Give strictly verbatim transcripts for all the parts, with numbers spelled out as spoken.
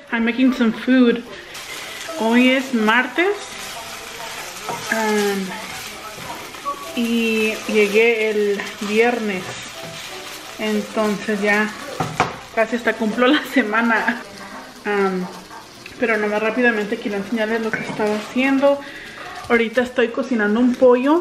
I'm making some food. Hoy es martes. Um, y llegué el viernes. Entonces ya casi hasta cumplo la semana. Um, pero nomás rápidamente quiero enseñarles lo que estaba haciendo. Ahorita estoy cocinando un pollo.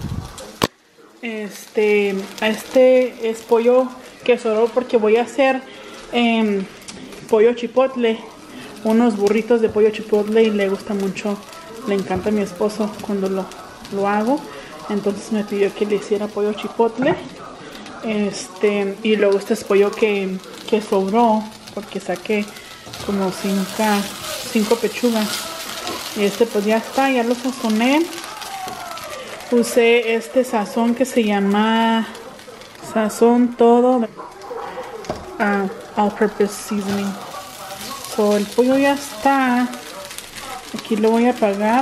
Este, este es pollo que sobró porque voy a hacer eh, pollo chipotle. Unos burritos de pollo chipotle y le gusta mucho, le encanta a mi esposo cuando lo, lo hago. Entonces me pidió que le hiciera pollo chipotle. Este, y luego este es pollo que, que sobró porque saqué como cinco, cinco pechugas. Y este pues ya está, ya lo sazoné. Usé este sazón que se llama sazón todo uh, all purpose seasoning. So, el pollo ya está. Aquí lo voy a apagar.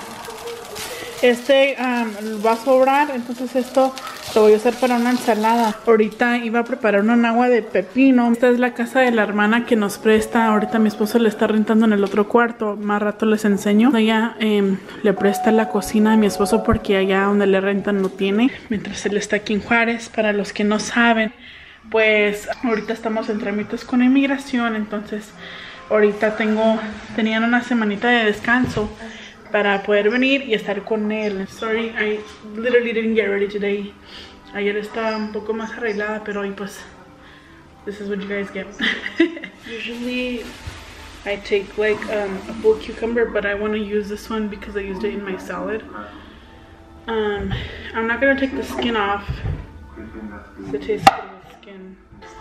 Este um, va a sobrar, entonces esto lo voy a usar para una ensalada. Ahorita iba a preparar un agua de pepino. Esta es la casa de la hermana que nos presta. Ahorita mi esposo le está rentando en el otro cuarto. Más rato les enseño. Ella eh, le presta la cocina a mi esposo porque allá donde le rentan no tiene. Mientras él está aquí en Juárez. Para los que no saben, pues ahorita estamos en trámites con inmigración. Entonces ahorita tengo, tenían una semanita de descanso para poder venir y estar con él. Sorry, I literally didn't get ready today. Ayer estaba un poco más arreglada, pero hoy pues, this is what you guys get. Usually I take like um, a full cucumber, but I want to use this one because I used it in my salad. Um, I'm not going to take the skin off. It's the taste of the skin.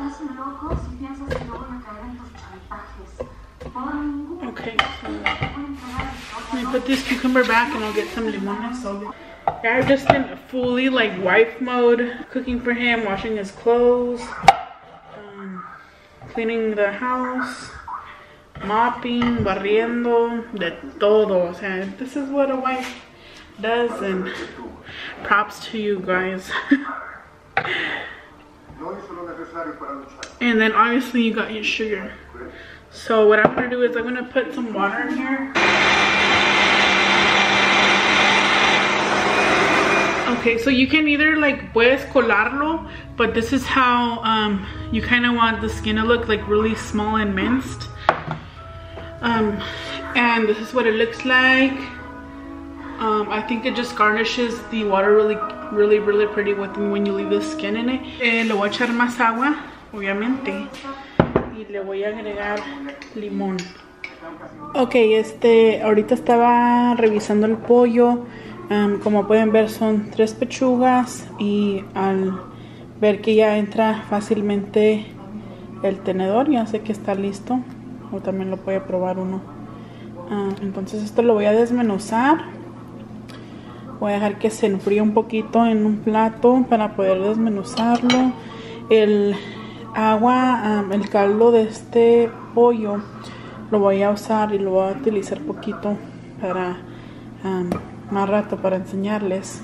Okay, so let me put this cucumber back and I'll get some limones. So yeah, I've just been fully like wife mode, cooking for him, washing his clothes, um, cleaning the house, mopping, barriendo, de todo. O sea, this is what a wife does, and props to you guys. And then obviously you got your sugar. So what I'm gonna do is I'm gonna put some water in here. Okay, so you can either like puedes colarlo, but this is how um, you kind of want the skin to look, like really small and minced. Um, and this is what it looks like. Um, I think it just garnishes the water really, really, really pretty with when you leave the skin in it. Eh, le voy a echar más agua, obviamente. Y le voy a agregar limón. Ok, este, ahorita estaba revisando el pollo. Um, como pueden ver son tres pechugas y al ver que ya entra fácilmente el tenedor, ya sé que está listo. O también lo voy a probar uno. Uh, entonces esto lo voy a desmenuzar. Voy a dejar que se enfríe un poquito en un plato para poder desmenuzarlo. El agua, um, el caldo de este pollo lo voy a usar y lo voy a utilizar poquito para um, más rato para enseñarles.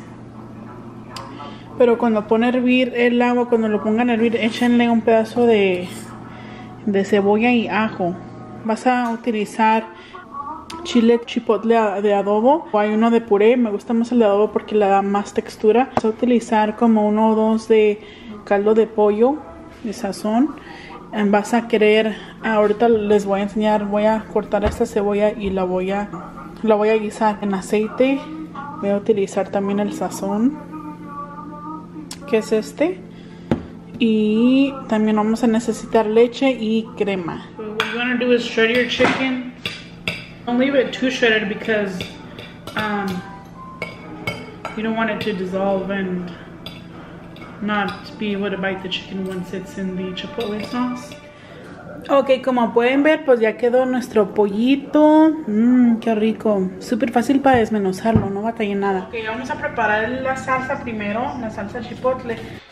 Pero cuando pone a hervir el agua, cuando lo pongan a hervir, échenle un pedazo de, de cebolla y ajo. Vas a utilizar chile chipotle de adobo o hay uno de puré. Me gusta más el de adobo porque le da más textura. Vas a utilizar como uno o dos de caldo de pollo de sazón. Vas a querer, ahorita les voy a enseñar, voy a cortar esta cebolla y la voy a la voy a guisar en aceite. Voy a utilizar también el sazón, que es este, y también vamos a necesitar leche y crema. So what you want to do is shred your chicken. Don't leave it too shredded because um, you don't want it to dissolve and not be able to bite the chicken once it's in the chipotle sauce. Ok, como pueden ver, pues ya quedó nuestro pollito. Mmm, qué rico. Súper fácil para desmenuzarlo, no batallé nada. Ok, vamos a preparar la salsa primero, la salsa chipotle.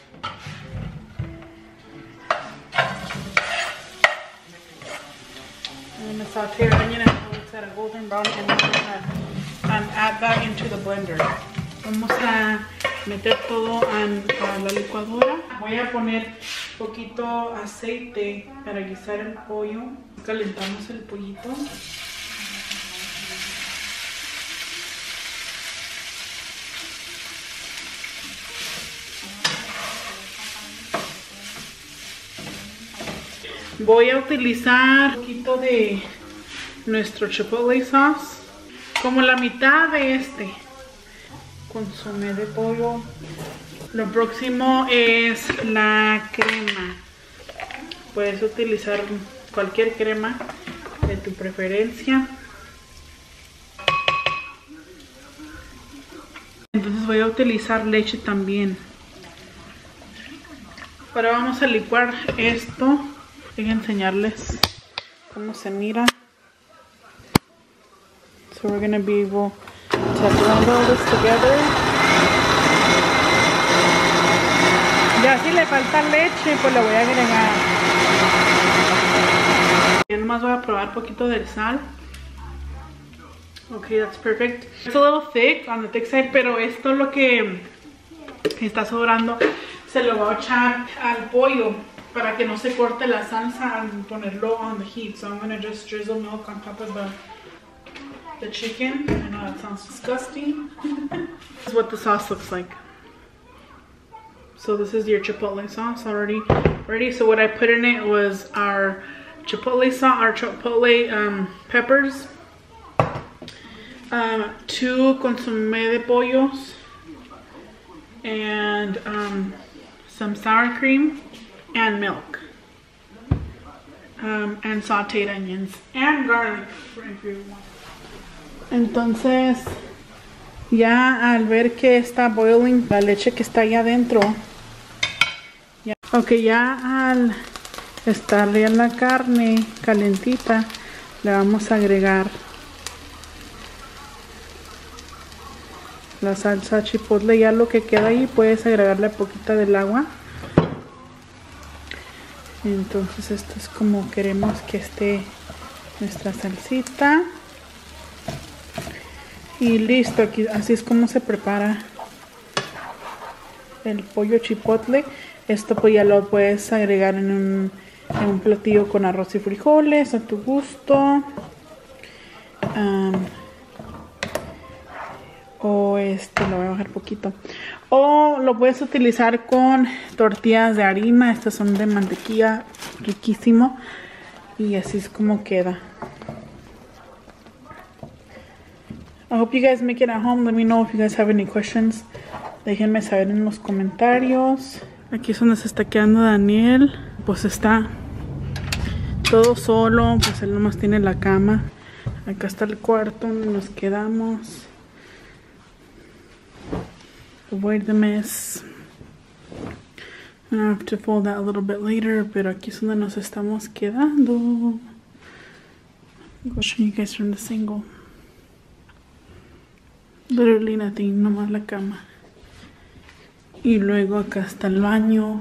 I'm going to saute onion until it's at a golden brown and then we're going to add that into the blender. Vamos a meter todo en, a la licuadora. Voy a poner poquito aceite para guisar el pollo. Calentamos el pollito. Voy a utilizar un poquito de nuestro chipotle sauce, como la mitad de este consomé de pollo. Lo próximo es la crema. Puedes utilizar cualquier crema de tu preferencia. Entonces voy a utilizar leche también. Ahora vamos a licuar esto. Voy a enseñarles cómo se mira. So we're gonna be able to blend all this together. Ya si le falta leche, pues le voy a agregar. Yo nomás voy a probar un poquito del sal. Okay, that's perfect. It's a little thick, on the thick side, pero esto es lo que está sobrando. Se lo voy a echar al pollo para que no se corte la salsa al ponerlo on the heat. So I'm gonna just drizzle milk on top of the the chicken. I know that sounds disgusting. This is what the sauce looks like. So this is your chipotle sauce already ready. So what I put in it was our chipotle sauce, our chipotle um, peppers, um, two consomé de pollos, and um, some sour cream and milk, um, and sauteed onions and garlic if you want. Entonces, ya al ver que está boiling la leche que está ahí adentro, ya, ok, ya al estar ya la carne calentita, le vamos a agregar la salsa chipotle. Ya lo que queda ahí, puedes agregarle poquita del agua. Entonces esto es como queremos que esté nuestra salsita. Y listo, aquí así es como se prepara el pollo chipotle. Esto pues ya lo puedes agregar en un, en un platillo con arroz y frijoles a tu gusto. Um, o este lo voy a bajar poquito. O lo puedes utilizar con tortillas de harina. Estas son de mantequilla, riquísimo. Y así es como queda. I hope you guys make it at home. Let me know if you guys have any questions. Déjenme saber en los comentarios. Aquí es donde se está quedando Daniel. Pues está todo solo. Pues él nomás tiene la cama. Acá está el cuarto donde nos quedamos. Avoid the mess. I have to fold that a little bit later. Pero aquí es donde nos estamos quedando. I'll show you guys from the single. Literally nothing, nomás la cama. Y luego acá está el baño.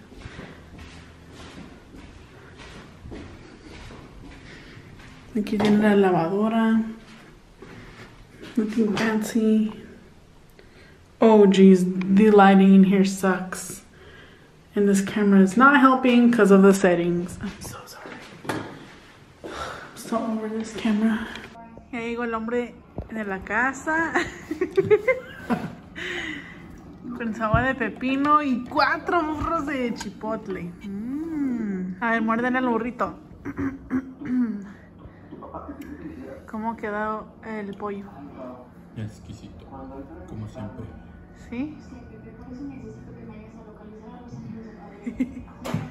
Aquí tiene la lavadora. Nothing fancy. Oh geez, the lighting in here sucks. And this camera is not helping because of the settings. I'm so sorry. I'm so over this camera. Ya llegó el hombre de la casa. Con sabor de pepino y cuatro burros de chipotle. Mm. A ver, muérdele al burrito. ¿Cómo ha quedado el pollo? Exquisito, como siempre. ¿Sí?